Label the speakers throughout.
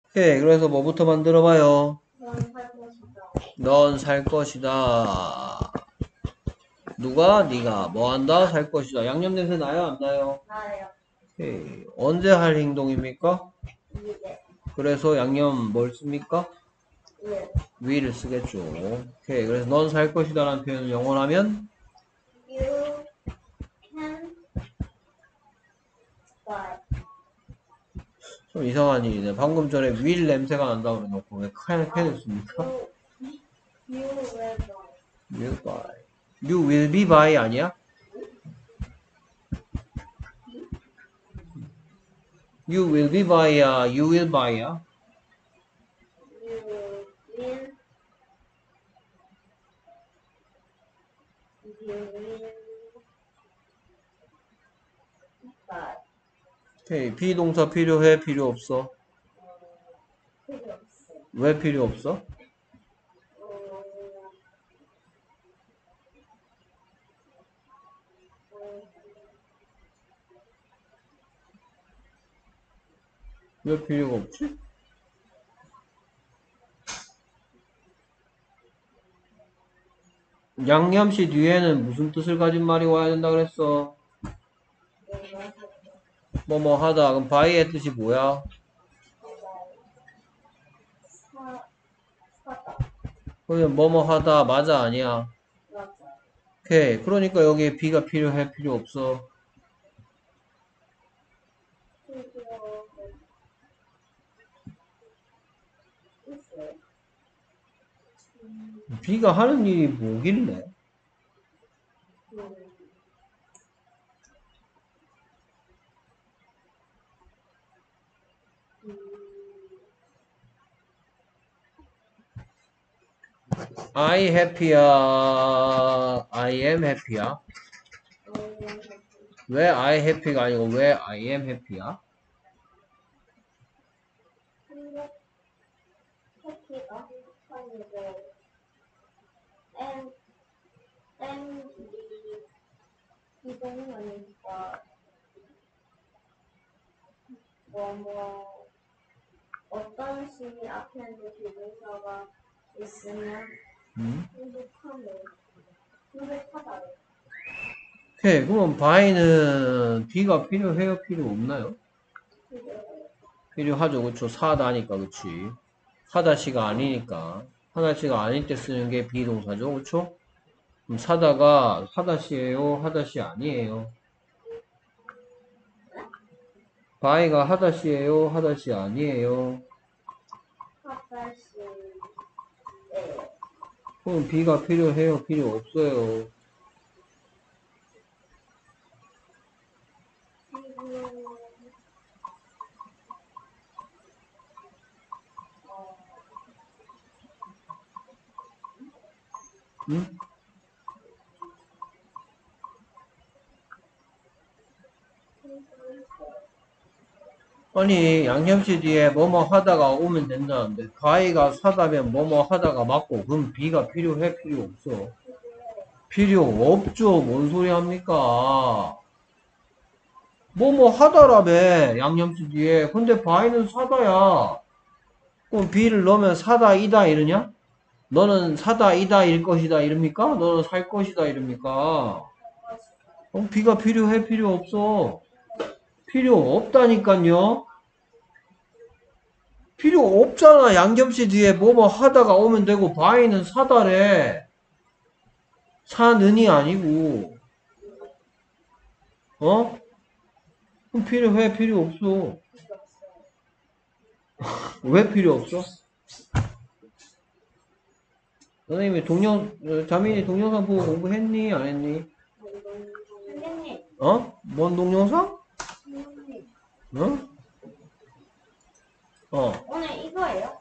Speaker 1: 오케이. 그래서 뭐부터 만들어봐요?
Speaker 2: 넌 살 것이다.
Speaker 1: 넌 살 것이다. 누가? 네가 뭐 한다? 살 것이다. 양념 냄새 나요? 안 나요?
Speaker 2: 나예요.
Speaker 1: 오케이. 언제 할 행동입니까?
Speaker 2: 이게.
Speaker 1: 그래서 양념 뭘 씁니까?
Speaker 2: 예.
Speaker 1: will을 쓰겠죠. 오케이. 그래서 넌 살 것이다 라는 표현을 영어로 하면
Speaker 2: You can buy.
Speaker 1: 좀 이상한 일이네. 방금 전에 will 냄새가 난다고 그래놓고 왜 캔을 씁니까?
Speaker 2: You will buy.
Speaker 1: will buy. you will be buy 아니야? you will be buy야. you will buy야.
Speaker 2: You will you will buy.
Speaker 1: 오케이. 비동사 필요해? 필요 없어?
Speaker 2: 필요 없어.
Speaker 1: 왜 필요 없어?
Speaker 2: 어,
Speaker 1: 왜 필요가 없지? 양념시 뒤에는 무슨 뜻을 가진 말이 와야 된다 그랬어? 뭐뭐 하다. 그럼 buy의 뜻이 뭐야?
Speaker 2: 사다.
Speaker 1: 그러면 뭐뭐 하다 맞아 아니야?
Speaker 2: 맞아.
Speaker 1: 오케이. 그러니까 여기에 be가 필요해? 필요 없어?
Speaker 2: 필요 있어요.
Speaker 1: be가 하는 일이 뭐길래?
Speaker 2: 음, 음,
Speaker 1: I happy야? I am happy야? 왜 I happy가 아니고 왜 I am happy야?
Speaker 2: 해피가 한국에 and 비동사니까 뭐 어떤 식이 앞에도 비동사가 있으면 행복하다.
Speaker 1: 오케이. 그럼 buy는 be가 필요해요? 필요 없나요? 필요하죠. 그쵸? 사다니까, 그치? 하다시가 아니니까. 하다시가 아닐 때 쓰는 게 비동사죠. 그쵸? 그럼 사다가 하다시예요? 하다시 아니에요? buy가 하다시예요? 하다시 아니에요?
Speaker 2: 하다시
Speaker 1: 그럼 be가 필요해요? 필요 없어요? 응? 아니 양념시 뒤에 뭐뭐 하다가 오면 된다는데 buy가 사다면 뭐뭐 하다가 맞고 그럼 be가 필요해? 필요 없어? 필요 없죠. 뭔 소리 합니까? 뭐뭐 하다라며 양념시 뒤에 근데 buy는 사다야. 그럼 be를 넣으면 사다 이다 이러냐? 너는 사다 이다 일 것이다 이럽니까? 너는 살 것이다 이럽니까? 그럼 be가 필요해? 필요 없어? 필요 없다니까요. 필요 없잖아. 양념시 뒤에 뭐뭐 하다가 오면 되고 buy는 사다래. 사는이 아니고 어? 그럼 필요해? 필요 없어. 왜 필요 없어? 선생님이 자민이 동영상 보고 공부했니? 안 했니?
Speaker 2: 선생님,
Speaker 1: 어? 뭔 동영상?
Speaker 2: 선생님,
Speaker 1: 어? 어,
Speaker 2: 오늘 이거예요?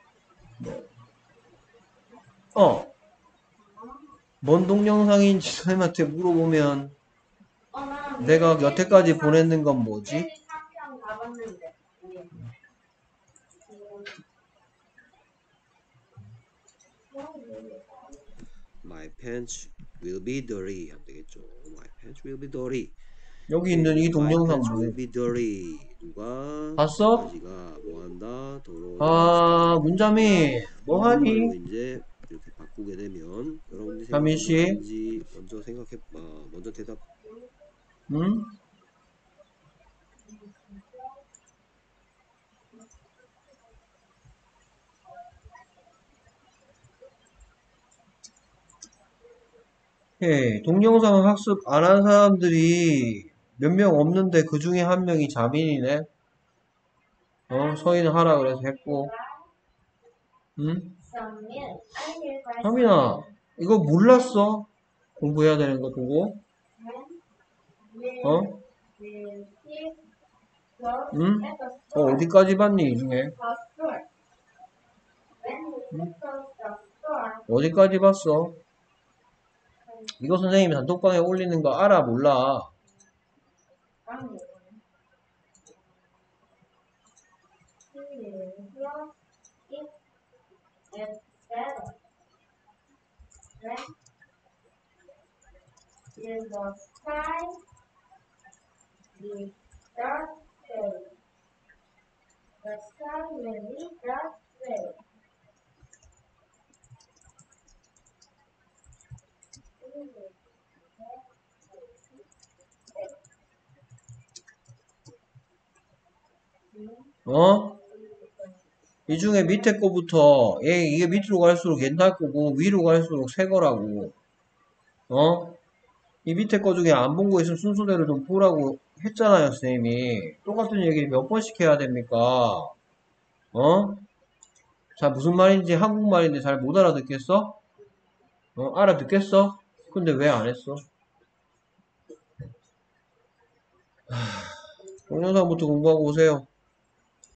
Speaker 1: 어. 뭔 동영상인지 선생님한테 물어보면
Speaker 2: 나
Speaker 1: 내가 여태까지 보냈는 건 뭐지?
Speaker 2: 3편 가봤는데.
Speaker 3: My pants will be dirty 하면 되겠죠. My pants will be dirty.
Speaker 1: 여기
Speaker 3: 오케이,
Speaker 1: 있는 이
Speaker 3: 그래서 my
Speaker 1: 동영상
Speaker 3: pants
Speaker 1: 뭐
Speaker 3: will be dirty. 누가
Speaker 1: 봤어?
Speaker 3: 바지가 뭐 한다. 도로.
Speaker 1: 아, 문자미, 뭐하니?
Speaker 3: 이걸로 이제 이렇게 바꾸게 되면 여러분들이
Speaker 1: 자민 씨?
Speaker 3: 생각하는 건지 먼저 먼저 대답.
Speaker 1: 응? 예, 동영상 학습 안 한 사람들이 몇 명 없는데 그 중에 한 명이 자민이네? 서희는 하라 그래서 했고, 응?
Speaker 2: Submit. I hear by
Speaker 1: 자민아, 이거 몰랐어? 공부해야 되는 거 보고? 어?
Speaker 2: Will keep close
Speaker 1: 응?
Speaker 2: at the store.
Speaker 1: 어디까지 봤니, 이 중에?
Speaker 2: The store. When we close the store,
Speaker 1: 어디까지 봤어? 이거 선생님이 단톡방에 올리는 거 알아, 몰라?
Speaker 2: he will close it at 7. When in the sky is dark gray. The sky will be dark gray.
Speaker 1: 어? 이 중에 밑에 거부터, 이게 밑으로 갈수록 옛날 거고, 위로 갈수록 새 거라고. 어? 이 밑에 거 중에 안 본 거 있으면 순서대로 좀 보라고 했잖아요, 선생님이. 똑같은 얘기를 몇 번씩 해야 됩니까? 어? 자, 무슨 말인지 한국말인데 잘 못 알아듣겠어? 알아듣겠어? 근데 왜 안 했어? 동영상부터 공부하고 오세요.